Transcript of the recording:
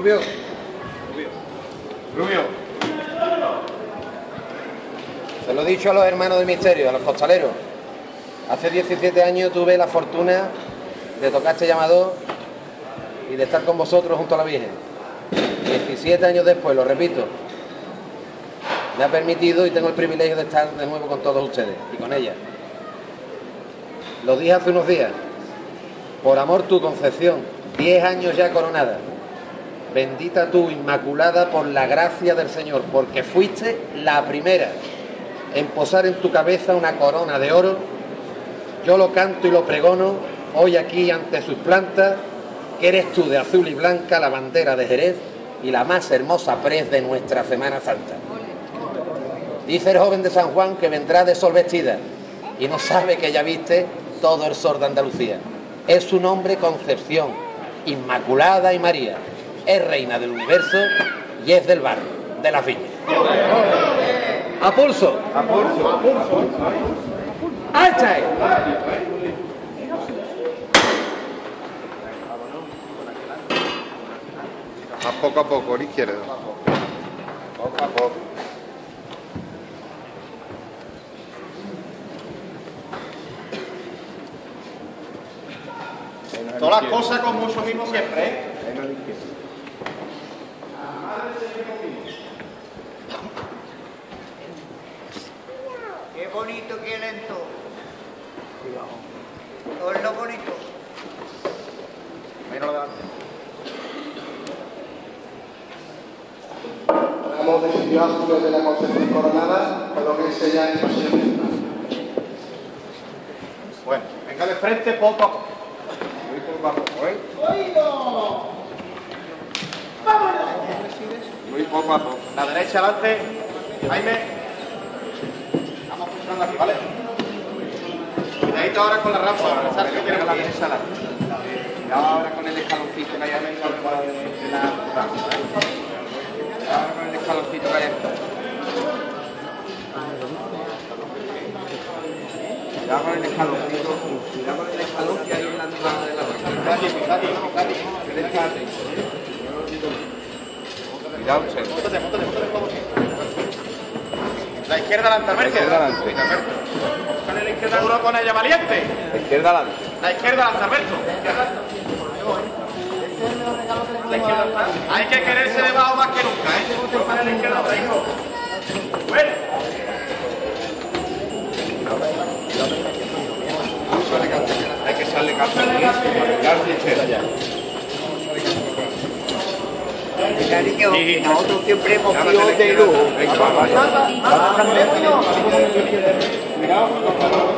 Rubio. Rubio. Se lo he dicho a los hermanos del misterio, a los costaleros. Hace 17 años tuve la fortuna de tocar este llamador y de estar con vosotros junto a la Virgen. 17 años después, lo repito, me ha permitido y tengo el privilegio de estar de nuevo con todos ustedes y con ella. Lo dije hace unos días, por amor tu Concepción, 10 años ya coronada. Bendita tú, Inmaculada, por la gracia del Señor, porque fuiste la primera en posar en tu cabeza una corona de oro. Yo lo canto y lo pregono hoy aquí ante sus plantas, que eres tú de azul y blanca, la bandera de Jerez y la más hermosa prez de nuestra Semana Santa. Dice el joven de San Juan que vendrá de sol vestida y no sabe que ya viste todo el sol de Andalucía. Es su nombre Concepción, Inmaculada y María. Es reina del universo y es del barrio, de las viñas. ¡A pulso! ¡A pulso! ¡A pulso! ¡Alcha! A poco, a la izquierda. Poco a poco. Todas las cosas con mucho mimo siempre, ¿eh? Qué bonito, qué lento. Todo es lo bonito. Menos delante. Hemos decidido a de la Concepción Coronada, con lo que se ya en pasión. Bueno, venga de frente poco a poco. Muy poco a poco, ¿eh? ¡Oído! ¡Vámonos! Muy poco a poco. La derecha adelante. Jaime. Vamos pulsando aquí, ¿vale? Cuidadito ahora con la rampa. ¿Sabes qué tiene que la derecha adelante? Ahora con el escaloncito que hay adentro de la rampa, ¿eh? Ahora con el escaloncito que hay adentro. Cuidado con el escaloncito. Cuidado con el escalón que hay en la entrada de la rampa. Fíjate. Cuidado, se. Móntate, como siempre. La izquierda adelante, Alberto. La izquierda adelante. Con la izquierda duro con ella, valiente. La izquierda adelante. La izquierda adelante, Alberto. La izquierda adelante. Hay que quererse debajo más que nunca, ¿eh? Con la izquierda atrás. Bueno. Hay que echarle café para ya. Cariño, nosotros siempre hemos sido de lujo. Venga, vamos allá. Cuidado.